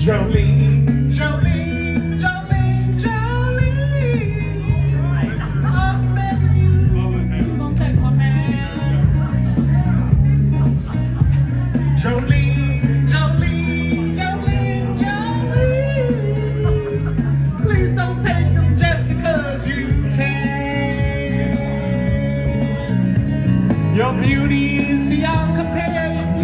Jolene, Jolene, Jolene, Jolene. I'm begging you, please don't take my man. Jolene, Jolene, Jolene, Jolene. Please don't take him just because you can. Your beauty is beyond compare.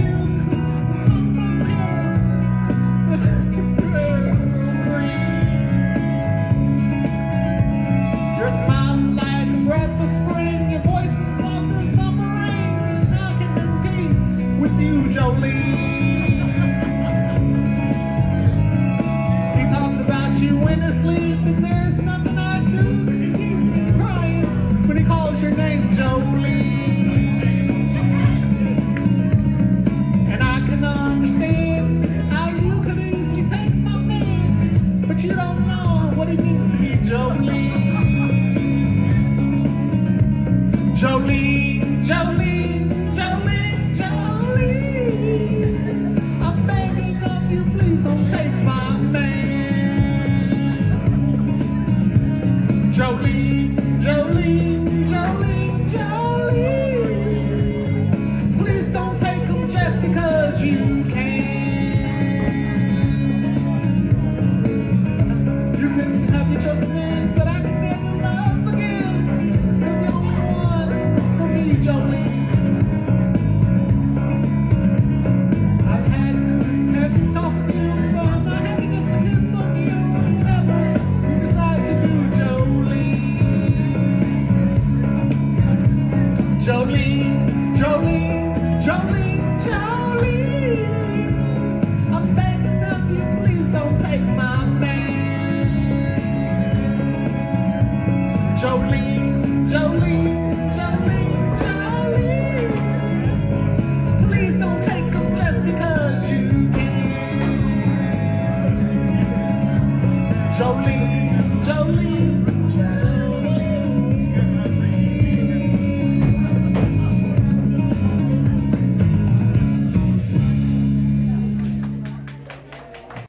He talks about you in his sleep, and there's nothing I do to keep him crying when he calls your name, Jolene. And I can understand how you could easily take my man, but you don't know what it means to be Jolene. Jolene, Jolene, Jolene, Jolene. I'm begging of you, please don't take my man. Jolene, Jolene, Jolene, Jolene. Please don't take him just because you can. You can have your chosen man, but I can never love again. 'Cause the only one is gonna be Jolene. I've had to have this talk with you, but my happiness depends on you. Whatever you decide to do, Jolene. Jolene, Jolene, Jolene, Jolene. I'm begging of you, please don't take my man. Jolene.